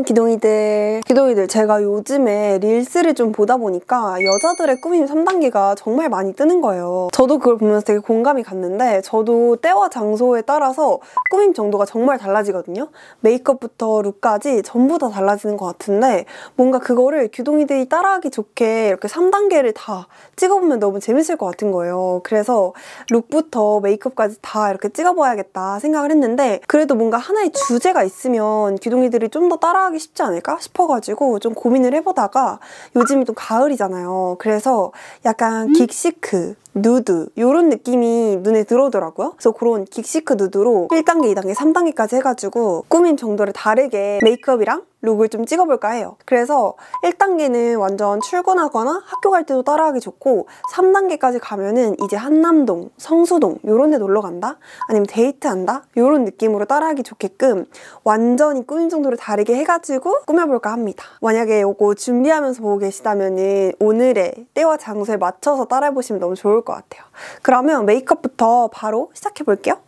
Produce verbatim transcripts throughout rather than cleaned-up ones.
기동이들 기동이들 제가 요즘에 릴스를 좀 보다 보니까 여자들의 꾸밈 삼 단계가 정말 많이 뜨는 거예요. 저도 그걸 보면서 되게 공감이 갔는데 저도 때와 장소에 따라서 꾸밈 정도가 정말 달라지거든요. 메이크업부터 룩까지 전부 다 달라지는 것 같은데 뭔가 그거를 기동이들이 따라하기 좋게 이렇게 삼 단계를 다 찍어보면 너무 재밌을 것 같은 거예요. 그래서 룩부터 메이크업까지 다 이렇게 찍어봐야겠다 생각을 했는데 그래도 뭔가 하나의 주제가 있으면 기동이들이 좀 더 따라하기 쉽지 않을까 싶어가지고 좀 고민을 해보다가 요즘이 또 가을이잖아요. 그래서 약간 긱시크, 누드 이런 느낌이 눈에 들어오더라고요. 그래서 그런 긱시크 누드로 일 단계, 이 단계, 삼 단계까지 해가지고 꾸민 정도를 다르게 메이크업이랑 룩을 좀 찍어볼까 해요. 그래서 일 단계는 완전 출근하거나 학교 갈 때도 따라하기 좋고 삼 단계까지 가면은 이제 한남동, 성수동 이런 데 놀러 간다? 아니면 데이트한다? 이런 느낌으로 따라하기 좋게끔 완전히 꾸민 정도를 다르게 해가지고 꾸며볼까 합니다. 만약에 이거 준비하면서 보고 계시다면은 오늘의 때와 장소에 맞춰서 따라해보시면 너무 좋을 것 같아요. 그러면 메이크업부터 바로 시작해볼게요.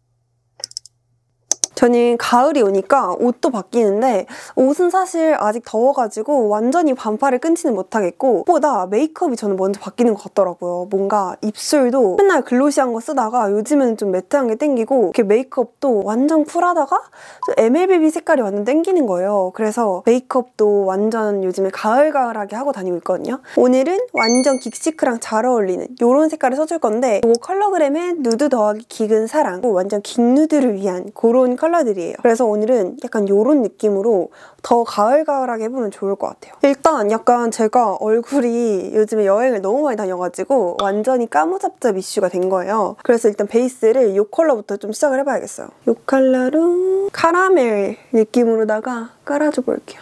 저는 가을이 오니까 옷도 바뀌는데 옷은 사실 아직 더워가지고 완전히 반팔을 끊지는 못하겠고 무엇보다 메이크업이 저는 먼저 바뀌는 것 같더라고요. 뭔가 입술도 맨날 글로시한 거 쓰다가 요즘에는 좀 매트한 게 땡기고 이렇게 메이크업도 완전 쿨하다가 엠엘비비 색깔이 완전 땡기는 거예요. 그래서 메이크업도 완전 요즘에 가을가을하게 하고 다니고 있거든요. 오늘은 완전 긱시크랑 잘 어울리는 이런 색깔을 써줄 건데 이거 컬러그램의 누드 더하기 긱은 사랑 완전 긱누드를 위한 그런 컬러들이에요. 그래서 오늘은 약간 이런 느낌으로 더 가을가을하게 해보면 좋을 것 같아요. 일단 약간 제가 얼굴이 요즘에 여행을 너무 많이 다녀가지고 완전히 까무잡잡 이슈가 된 거예요. 그래서 일단 베이스를 이 컬러부터 좀 시작을 해봐야겠어요. 이 컬러로 카라멜 느낌으로다가 깔아줘 볼게요.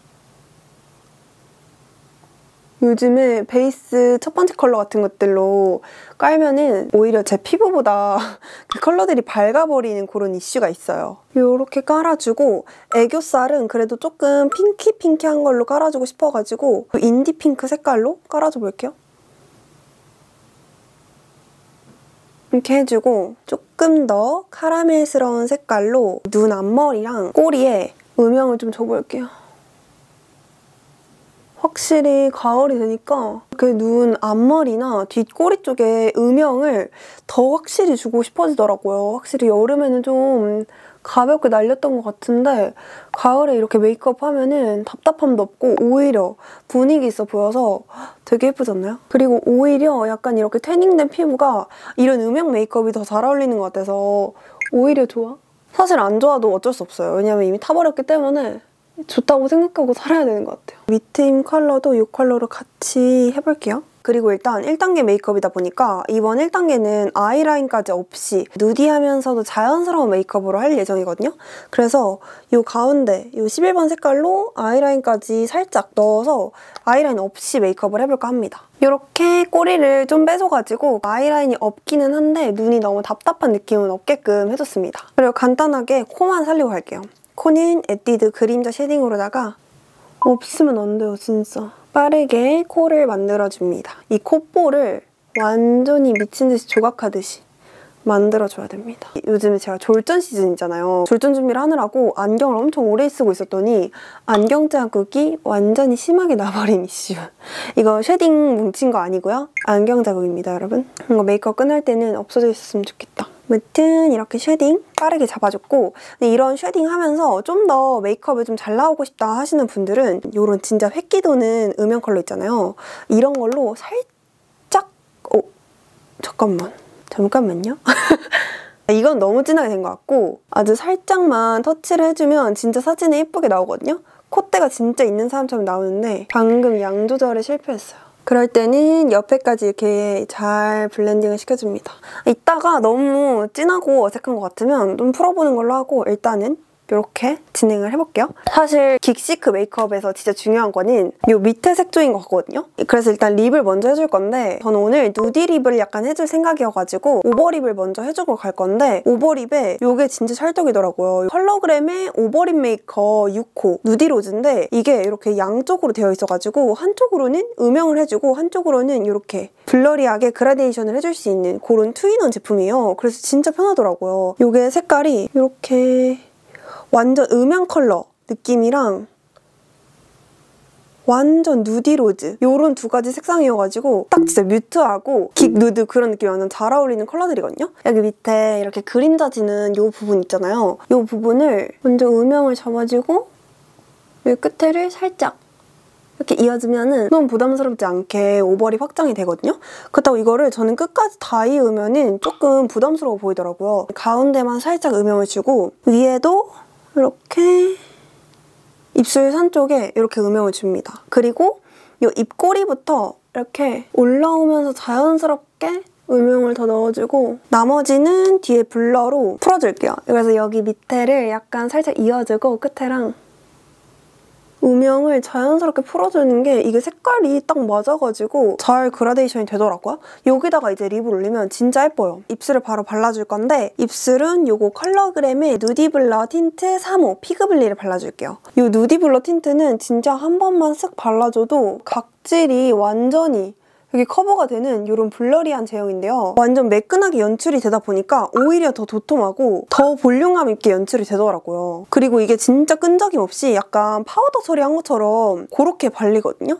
요즘에 베이스 첫 번째 컬러 같은 것들로 깔면은 오히려 제 피부보다 그 컬러들이 밝아버리는 그런 이슈가 있어요. 이렇게 깔아주고 애교살은 그래도 조금 핑키핑키한 걸로 깔아주고 싶어가지고 인디 핑크 색깔로 깔아줘 볼게요. 이렇게 해주고 조금 더 카라멜스러운 색깔로 눈 앞머리랑 꼬리에 음영을 좀 줘볼게요. 확실히 가을이 되니까 이렇게 눈 앞머리나 뒷꼬리 쪽에 음영을 더 확실히 주고 싶어지더라고요. 확실히 여름에는 좀 가볍게 날렸던 것 같은데 가을에 이렇게 메이크업 하면은 답답함도 없고 오히려 분위기 있어 보여서 되게 예쁘지 않나요? 그리고 오히려 약간 이렇게 태닝된 피부가 이런 음영 메이크업이 더 잘 어울리는 것 같아서 오히려 좋아. 사실 안 좋아도 어쩔 수 없어요. 왜냐면 이미 타버렸기 때문에 좋다고 생각하고 살아야 되는 것 같아요. 밑에 힘 컬러도 이 컬러로 같이 해볼게요. 그리고 일단 일 단계 메이크업이다 보니까 이번 일 단계는 아이라인까지 없이 누디하면서도 자연스러운 메이크업으로 할 예정이거든요. 그래서 이 가운데 이 십일 번 색깔로 아이라인까지 살짝 넣어서 아이라인 없이 메이크업을 해볼까 합니다. 이렇게 꼬리를 좀 뺏어가지고 아이라인이 없기는 한데 눈이 너무 답답한 느낌은 없게끔 해줬습니다. 그리고 간단하게 코만 살리고 갈게요. 코는 에뛰드 그림자 쉐딩으로다가 없으면 안 돼요, 진짜. 빠르게 코를 만들어줍니다. 이 콧볼을 완전히 미친 듯이 조각하듯이 만들어줘야 됩니다. 요즘에 제가 졸전 시즌이잖아요. 졸전 준비를 하느라고 안경을 엄청 오래 쓰고 있었더니 안경 자국이 완전히 심하게 나버린 이슈. 이거 쉐딩 뭉친 거 아니고요. 안경 자국입니다, 여러분. 이거 메이크업 끝날 때는 없어져 있었으면 좋겠다. 아무튼 이렇게 쉐딩 빠르게 잡아줬고 근데 이런 쉐딩 하면서 좀 더 메이크업을 좀 잘 나오고 싶다 하시는 분들은 이런 진짜 획기 도는 음영 컬러 있잖아요. 이런 걸로 살짝 어 잠깐만 잠깐만요. 이건 너무 진하게 된 것 같고 아주 살짝만 터치를 해주면 진짜 사진에 예쁘게 나오거든요. 콧대가 진짜 있는 사람처럼 나오는데 방금 양 조절에 실패했어요. 그럴 때는 옆에까지 이렇게 잘 블렌딩을 시켜줍니다. 이따가 너무 진하고 어색한 것 같으면 좀 풀어보는 걸로 하고 일단은 이렇게 진행을 해볼게요. 사실 긱시크 메이크업에서 진짜 중요한 거는 이 밑에 색조인 것 같거든요. 그래서 일단 립을 먼저 해줄 건데 저는 오늘 누디 립을 약간 해줄 생각이어가지고 오버립을 먼저 해주고 갈 건데 오버립에 이게 진짜 찰떡이더라고요. 컬러그램의 오버립 메이커 육 호 누디 로즈인데 이게 이렇게 양쪽으로 되어 있어가지고 한쪽으로는 음영을 해주고 한쪽으로는 이렇게 블러리하게 그라데이션을 해줄 수 있는 그런 투인원 제품이에요. 그래서 진짜 편하더라고요. 이게 색깔이 이렇게 완전 음영 컬러 느낌이랑 완전 누디 로즈 요런 두 가지 색상이어가지고 딱 진짜 뮤트하고 긱 누드 그런 느낌이 완전 잘 어울리는 컬러들이거든요. 여기 밑에 이렇게 그림자 지는 요 부분 있잖아요. 요 부분을 먼저 음영을 잡아주고 이 끝에를 살짝 이렇게 이어주면은 너무 부담스럽지 않게 오버립 확장이 되거든요. 그렇다고 이거를 저는 끝까지 다 이으면은 조금 부담스러워 보이더라고요. 가운데만 살짝 음영을 주고 위에도 이렇게 입술 산 쪽에 이렇게 음영을 줍니다. 그리고 이 입꼬리부터 이렇게 올라오면서 자연스럽게 음영을 더 넣어주고 나머지는 뒤에 블러로 풀어줄게요. 그래서 여기 밑에를 약간 살짝 이어주고 끝에랑 음영을 자연스럽게 풀어주는 게 이게 색깔이 딱 맞아가지고 잘 그라데이션이 되더라고요. 여기다가 이제 립을 올리면 진짜 예뻐요. 입술을 바로 발라줄 건데 입술은 요거 컬러그램의 누디블러 틴트 삼 호 피그블리를 발라줄게요. 이 누디블러 틴트는 진짜 한 번만 쓱 발라줘도 각질이 완전히 여기 커버가 되는 이런 블러리한 제형인데요. 완전 매끈하게 연출이 되다 보니까 오히려 더 도톰하고 더 볼륨감 있게 연출이 되더라고요. 그리고 이게 진짜 끈적임 없이 약간 파우더 처리한 것처럼 그렇게 발리거든요.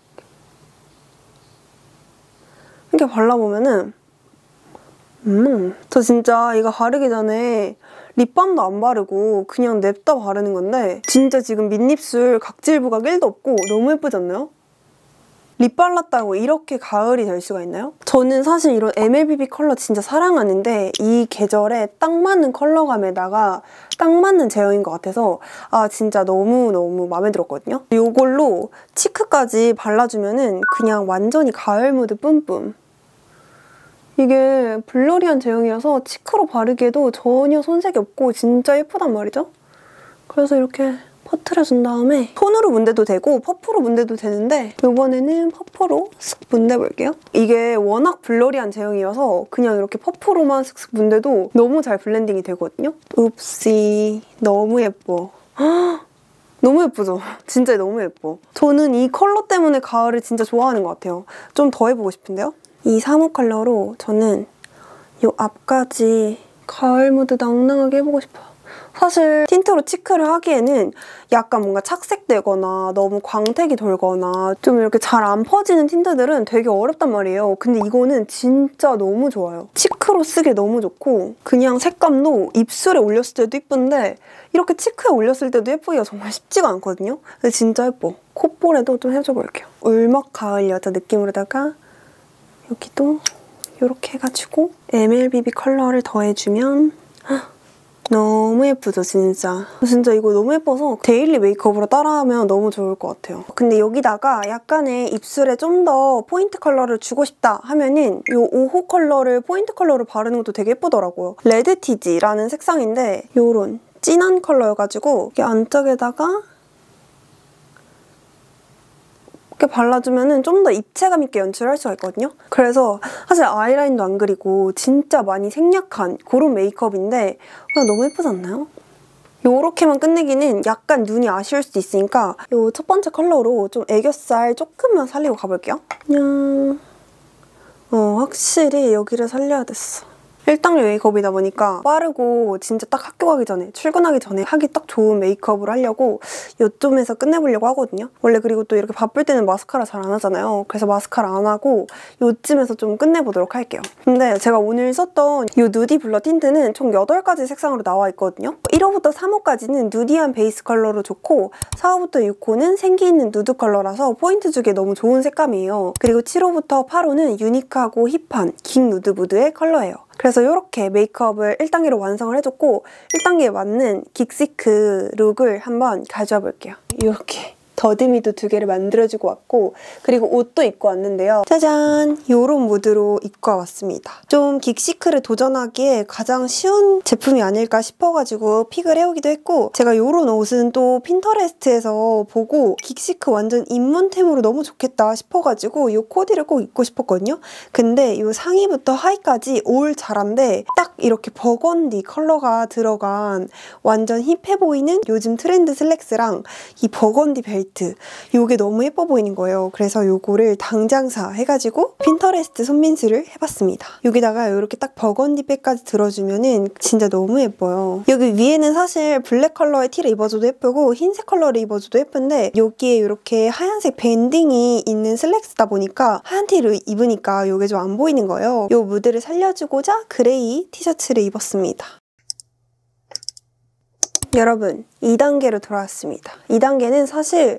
이렇게 발라보면은 음, 저 진짜 이거 바르기 전에 립밤도 안 바르고 그냥 냅다 바르는 건데 진짜 지금 밑입술 각질 부각 일도 없고 너무 예쁘지 않나요? 립 발랐다고 이렇게 가을이 될 수가 있나요? 저는 사실 이런 엠엘비비 컬러 진짜 사랑하는데 이 계절에 딱 맞는 컬러감에다가 딱 맞는 제형인 것 같아서 아 진짜 너무너무 마음에 들었거든요. 이걸로 치크까지 발라주면은 그냥 완전히 가을 무드 뿜뿜. 이게 블러리한 제형이라서 치크로 바르기에도 전혀 손색이 없고 진짜 예쁘단 말이죠? 그래서 이렇게 퍼트려준 다음에 톤으로 문대도 되고 퍼프로 문대도 되는데 이번에는 퍼프로 슥 문대볼게요. 이게 워낙 블러리한 제형이어서 그냥 이렇게 퍼프로만 슥슥 문대도 너무 잘 블렌딩이 되거든요. 읍시 너무 예뻐. 너무 예쁘죠? 진짜 너무 예뻐. 저는 이 컬러 때문에 가을을 진짜 좋아하는 것 같아요. 좀 더 해보고 싶은데요? 이 삼 호 컬러로 저는 이 앞까지 가을 무드 낭낭하게 해보고 싶어요. 사실 틴트로 치크를 하기에는 약간 뭔가 착색되거나 너무 광택이 돌거나 좀 이렇게 잘 안 퍼지는 틴트들은 되게 어렵단 말이에요. 근데 이거는 진짜 너무 좋아요. 치크로 쓰기 너무 좋고 그냥 색감도 입술에 올렸을 때도 예쁜데 이렇게 치크에 올렸을 때도 예쁘기가 정말 쉽지가 않거든요. 근데 진짜 예뻐. 콧볼에도 좀 해줘볼게요. 울먹 가을 여자 느낌으로다가 여기도 이렇게 해가지고 엠엘비비 컬러를 더해주면 너무 예쁘죠, 진짜. 진짜 이거 너무 예뻐서 데일리 메이크업으로 따라하면 너무 좋을 것 같아요. 근데 여기다가 약간의 입술에 좀 더 포인트 컬러를 주고 싶다 하면은 이 오 호 컬러를 포인트 컬러로 바르는 것도 되게 예쁘더라고요. 레드티지라는 색상인데 이런 진한 컬러여가지고 이게 안쪽에다가 이렇게 발라주면 좀 더 입체감 있게 연출할 수가 있거든요. 그래서 사실 아이라인도 안 그리고 진짜 많이 생략한 그런 메이크업인데 그냥 너무 예쁘지 않나요? 요렇게만 끝내기는 약간 눈이 아쉬울 수도 있으니까 요 첫 번째 컬러로 좀 애교살 조금만 살리고 가볼게요. 그냥 어, 확실히 여기를 살려야 됐어. 일당류 메이크업이다 보니까 빠르고 진짜 딱 학교 가기 전에 출근하기 전에 하기 딱 좋은 메이크업을 하려고 요쯤에서 끝내보려고 하거든요. 원래 그리고 또 이렇게 바쁠 때는 마스카라 잘 안 하잖아요. 그래서 마스카라 안 하고 요쯤에서 좀 끝내보도록 할게요. 근데 제가 오늘 썼던 이 누디 블러 틴트는 총 여덟 가지 색상으로 나와 있거든요. 일 호부터 삼 호까지는 누디한 베이스 컬러로 좋고 사 호부터 육 호는 생기 있는 누드 컬러라서 포인트 주기에 너무 좋은 색감이에요. 그리고 칠 호부터 팔 호는 유니크하고 힙한 긱 누드 무드의 컬러예요. 그래서 이렇게 메이크업을 일 단계로 완성을 해줬고 일 단계에 맞는 긱시크 룩을 한번 가져와 볼게요. 이렇게 더듬이도 두 개를 만들어주고 왔고 그리고 옷도 입고 왔는데요. 짜잔! 이런 무드로 입고 왔습니다. 좀 긱시크를 도전하기에 가장 쉬운 제품이 아닐까 싶어가지고 픽을 해오기도 했고 제가 이런 옷은 또 핀터레스트에서 보고 긱시크 완전 입문템으로 너무 좋겠다 싶어가지고 이 코디를 꼭 입고 싶었거든요. 근데 이 상의부터 하의까지 올 자란데 딱 이렇게 버건디 컬러가 들어간 완전 힙해 보이는 요즘 트렌드 슬랙스랑 이 버건디 벨트 니트. 요게 너무 예뻐 보이는 거예요. 그래서 요거를 당장 사 해가지고 핀터레스트 손민수를 해봤습니다. 여기다가 이렇게 딱 버건디백까지 들어주면은 진짜 너무 예뻐요. 여기 위에는 사실 블랙 컬러의 티를 입어줘도 예쁘고 흰색 컬러를 입어줘도 예쁜데 여기에 이렇게 하얀색 밴딩이 있는 슬랙스다 보니까 하얀 티를 입으니까 요게 좀 안 보이는 거예요. 요 무드를 살려주고자 그레이 티셔츠를 입었습니다. 여러분, 이 단계로 돌아왔습니다. 이 단계는 사실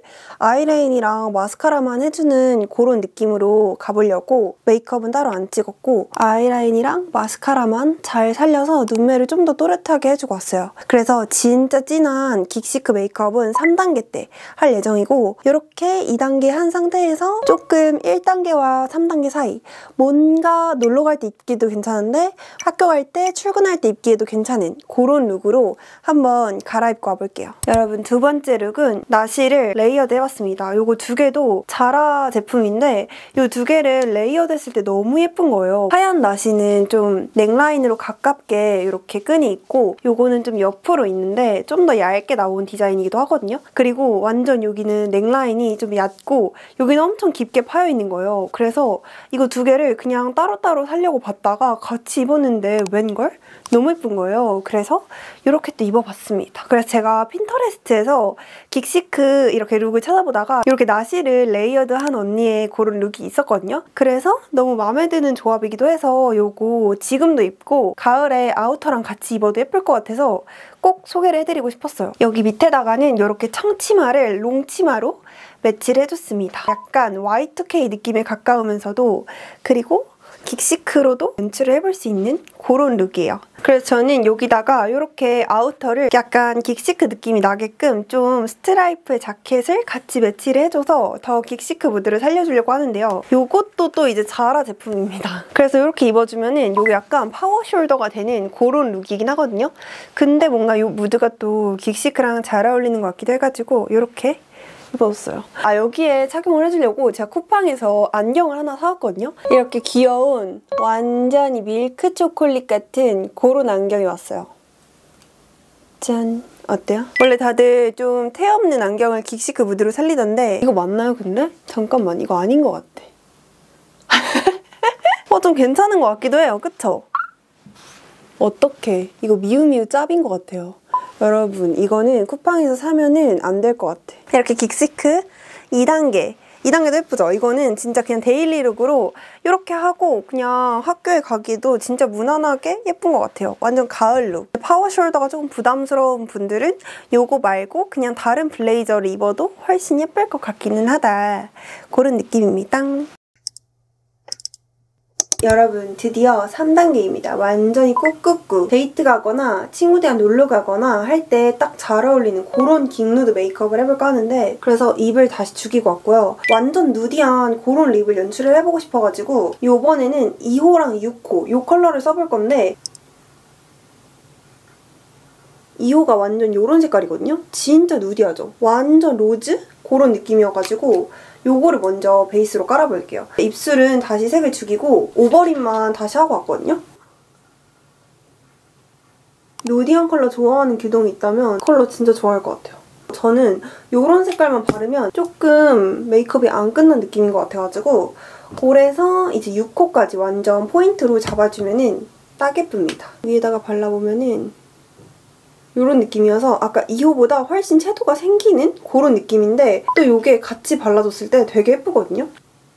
아이라인이랑 마스카라만 해주는 그런 느낌으로 가보려고 메이크업은 따로 안 찍었고 아이라인이랑 마스카라만 잘 살려서 눈매를 좀 더 또렷하게 해주고 왔어요. 그래서 진짜 진한 긱시크 메이크업은 삼 단계 때 할 예정이고 이렇게 이 단계 한 상태에서 조금 일 단계와 삼 단계 사이 뭔가 놀러 갈 때 입기도 괜찮은데 학교 갈 때 출근할 때 입기에도 괜찮은 그런 룩으로 한번 갈아입고 와볼게요. 여러분, 두 번째 룩은 나시를 레이어드 해봤습니다. 요거 두 개도 자라 제품인데 요 두 개를 레이어드 했을 때 너무 예쁜 거예요. 하얀 나시는 좀 넥라인으로 가깝게 이렇게 끈이 있고 요거는 좀 옆으로 있는데 좀 더 얇게 나온 디자인이기도 하거든요. 그리고 완전 여기는 넥라인이 좀 얕고 여기는 엄청 깊게 파여있는 거예요. 그래서 이거 두 개를 그냥 따로따로 사려고 봤다가 같이 입었는데 웬걸? 너무 예쁜 거예요. 그래서 이렇게 또 입어봤습니다. 그래서 제가 핀터레스트에서 긱시크 이렇게 룩을 찾아보다가 이렇게 나시를 레이어드한 언니의 그런 룩이 있었거든요. 그래서 너무 마음에 드는 조합이기도 해서 요거 지금도 입고 가을에 아우터랑 같이 입어도 예쁠 것 같아서 꼭 소개를 해드리고 싶었어요. 여기 밑에다가는 이렇게 청치마를 롱치마로 매치를 해줬습니다. 약간 와이 투 케이 느낌에 가까우면서도 그리고 긱시크로도 연출을 해볼 수 있는 그런 룩이에요. 그래서 저는 여기다가 이렇게 아우터를 약간 긱시크 느낌이 나게끔 좀 스트라이프의 자켓을 같이 매치를 해줘서 더 긱시크 무드를 살려주려고 하는데요. 이것도 또 이제 자라 제품입니다. 그래서 이렇게 입어주면은 이게 약간 파워 숄더가 되는 그런 룩이긴 하거든요. 근데 뭔가 이 무드가 또 긱시크랑 잘 어울리는 것 같기도 해가지고 이렇게 입었어요. 아, 여기에 착용을 해주려고 제가 쿠팡에서 안경을 하나 사왔거든요. 이렇게 귀여운 완전히 밀크 초콜릿 같은 그런 안경이 왔어요. 짠! 어때요? 원래 다들 좀 테 없는 안경을 긱시크 무드로 살리던데 이거 맞나요 근데? 잠깐만, 이거 아닌 것 같아. 어, 좀 괜찮은 것 같기도 해요. 그쵸? 어떡해. 이거 미우미우 짭인 것 같아요. 여러분, 이거는 쿠팡에서 사면은 안 될 것 같아. 이렇게 긱시크 이 단계. 이 단계도 예쁘죠? 이거는 진짜 그냥 데일리 룩으로 이렇게 하고 그냥 학교에 가기도 진짜 무난하게 예쁜 것 같아요. 완전 가을 룩. 파워 숄더가 조금 부담스러운 분들은 요거 말고 그냥 다른 블레이저를 입어도 훨씬 예쁠 것 같기는 하다. 그런 느낌입니다. 여러분, 드디어 삼 단계입니다. 완전히 꾹꾹꾹 데이트 가거나 친구들이랑 놀러 가거나 할 때 딱 잘 어울리는 그런 긴 누드 메이크업을 해볼까 하는데 그래서 입을 다시 죽이고 왔고요. 완전 누디한 그런 립을 연출을 해보고 싶어가지고 이번에는 이 호랑 육 호 이 컬러를 써볼 건데 이 호가 완전 이런 색깔이거든요? 진짜 누디하죠? 완전 로즈? 그런 느낌이어가지고 요거를 먼저 베이스로 깔아볼게요. 입술은 다시 색을 죽이고 오버립만 다시 하고 왔거든요? 누디한 컬러 좋아하는 규동이 있다면 컬러 진짜 좋아할 것 같아요. 저는 요런 색깔만 바르면 조금 메이크업이 안 끝난 느낌인 것 같아가지고 그래서 이제 육 호까지 완전 포인트로 잡아주면은 딱 예쁩니다. 위에다가 발라보면은 이런 느낌이어서 아까 이 호보다 훨씬 채도가 생기는 그런 느낌인데 또 이게 같이 발라줬을 때 되게 예쁘거든요?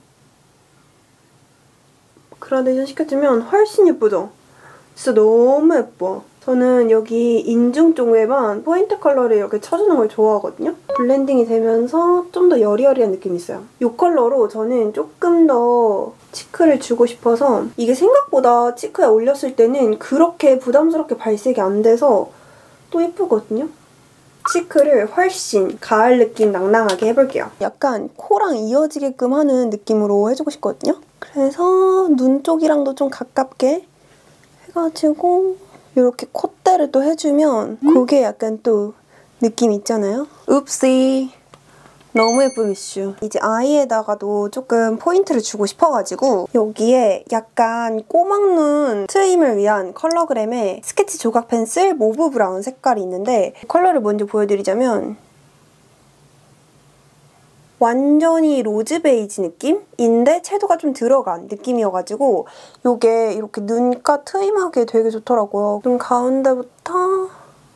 그라데이션 시켜주면 훨씬 예쁘죠? 진짜 너무 예뻐. 저는 여기 인중 쪽에만 포인트 컬러를 이렇게 쳐주는 걸 좋아하거든요? 블렌딩이 되면서 좀 더 여리여리한 느낌이 있어요. 이 컬러로 저는 조금 더 치크를 주고 싶어서 이게 생각보다 치크에 올렸을 때는 그렇게 부담스럽게 발색이 안 돼서 또 예쁘거든요? 치크를 훨씬 가을 느낌 낭낭하게 해볼게요. 약간 코랑 이어지게끔 하는 느낌으로 해주고 싶거든요? 그래서 눈 쪽이랑도 좀 가깝게 해가지고 이렇게 콧대를 또 해주면 그게 약간 또 느낌 있잖아요? 읍시! 너무 예쁜 이슈. 이제 아이에다가도 조금 포인트를 주고 싶어가지고 여기에 약간 꼬막눈 트임을 위한 컬러그램의 스케치 조각 펜슬 모브 브라운 색깔이 있는데 컬러를 먼저 보여드리자면 완전히 로즈 베이지 느낌인데 채도가 좀 들어간 느낌이어가지고 이게 이렇게 눈가 트임하기에 되게 좋더라고요. 눈 가운데부터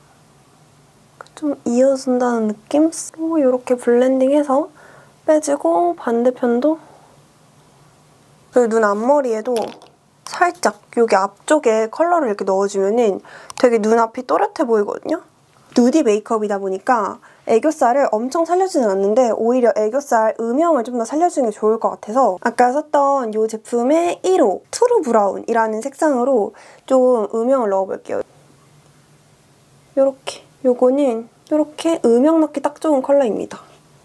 좀 이어준다는 느낌? 이렇게 블렌딩해서 빼주고 반대편도 그리고 눈 앞머리에도 살짝 여기 앞쪽에 컬러를 이렇게 넣어주면은 되게 눈앞이 또렷해 보이거든요? 누디 메이크업이다 보니까 애교살을 엄청 살려주진 않는데 오히려 애교살 음영을 좀 더 살려주는 게 좋을 것 같아서 아까 썼던 이 제품의 일 호 투르 브라운이라는 색상으로 좀 음영을 넣어볼게요. 요렇게. 요거는 요렇게 음영 넣기 딱 좋은 컬러입니다.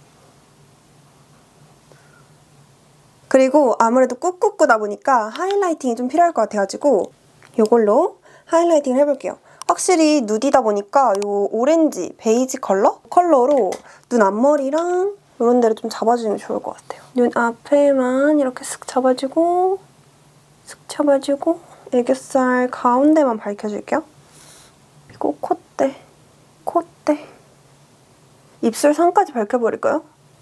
그리고 아무래도 꾹꾹꾸다 보니까 하이라이팅이 좀 필요할 것 같아가지고 이걸로 하이라이팅을 해볼게요. 확실히 누디다 보니까 이 오렌지, 베이지 컬러? 컬러로 눈 앞머리랑 이런 데를 좀 잡아주면 좋을 것 같아요. 눈 앞에만 이렇게 쓱 잡아주고 쓱 잡아주고 애교살 가운데만 밝혀줄게요. 그리고 콧대, 콧대, 입술 선까지 밝혀버릴까요?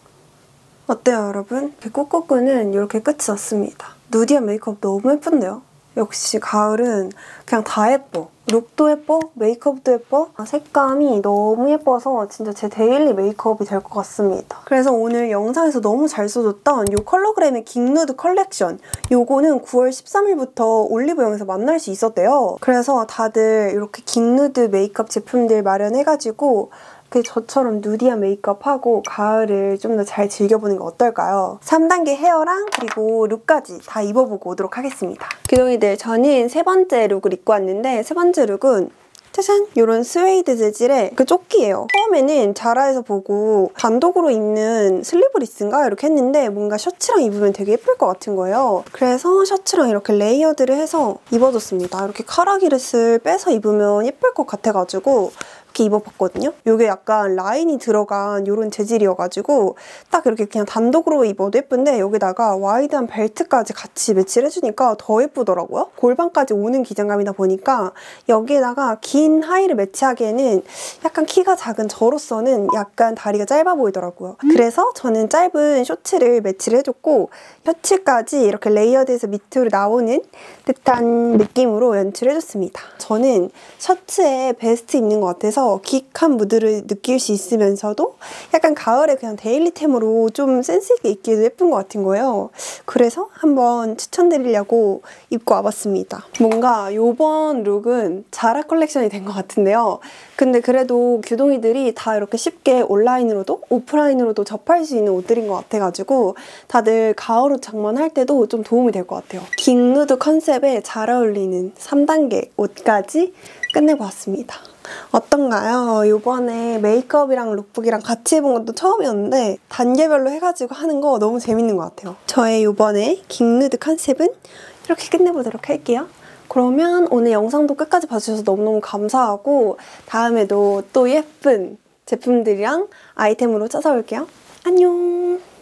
어때요, 여러분? 꾹꾹꾸는 이렇게 끝이 났습니다. 누디한 메이크업 너무 예쁜데요? 역시 가을은 그냥 다 예뻐. 룩도 예뻐, 메이크업도 예뻐. 색감이 너무 예뻐서 진짜 제 데일리 메이크업이 될 것 같습니다. 그래서 오늘 영상에서 너무 잘 써줬던 이 컬러그램의 긱누드 컬렉션 요거는 구월 십삼일부터 올리브영에서 만날 수 있었대요. 그래서 다들 이렇게 긱누드 메이크업 제품들 마련해가지고 그 저처럼 누디한 메이크업하고 가을을 좀 더 잘 즐겨보는 거 어떨까요? 삼 단계 헤어랑 그리고 룩까지 다 입어보고 오도록 하겠습니다. 규동이들, 저는 세 번째 룩을 입고 왔는데 세 번째 룩은 짜잔! 이런 스웨이드 재질의 그 조끼예요. 처음에는 자라에서 보고 단독으로 입는 슬리브리스인가? 이렇게 했는데 뭔가 셔츠랑 입으면 되게 예쁠 것 같은 거예요. 그래서 셔츠랑 이렇게 레이어드를 해서 입어줬습니다. 이렇게 카라기렛을 빼서 입으면 예쁠 것 같아가지고 이렇게 입어봤거든요. 이게 약간 라인이 들어간 이런 재질이어가지고 딱 이렇게 그냥 단독으로 입어도 예쁜데 여기다가 와이드한 벨트까지 같이 매치를 해주니까 더 예쁘더라고요. 골반까지 오는 기장감이다 보니까 여기에다가 긴 하의를 매치하기에는 약간 키가 작은 저로서는 약간 다리가 짧아 보이더라고요. 그래서 저는 짧은 셔츠를 매치를 해줬고 셔츠까지 이렇게 레이어드해서 밑으로 나오는 듯한 느낌으로 연출해줬습니다. 저는 셔츠에 베스트 입는 것 같아서 킥한 무드를 느낄 수 있으면서도 약간 가을에 그냥 데일리템으로 좀 센스있게 입기에도 예쁜 것 같은 거예요. 그래서 한번 추천드리려고 입고 와봤습니다. 뭔가 이번 룩은 자라 컬렉션이 된 것 같은데요. 근데 그래도 규동이들이 다 이렇게 쉽게 온라인으로도 오프라인으로도 접할 수 있는 옷들인 것 같아가지고 다들 가을 옷 장만할 때도 좀 도움이 될 것 같아요. 긱누드 컨셉에 잘 어울리는 삼 단계 옷까지 끝내고 왔습니다. 어떤가요? 이번에 메이크업이랑 룩북이랑 같이 해본 것도 처음이었는데 단계별로 해가지고 하는 거 너무 재밌는 것 같아요. 저의 이번에 긱누드 컨셉은 이렇게 끝내보도록 할게요. 그러면 오늘 영상도 끝까지 봐주셔서 너무너무 감사하고 다음에도 또 예쁜 제품들이랑 아이템으로 찾아올게요. 안녕!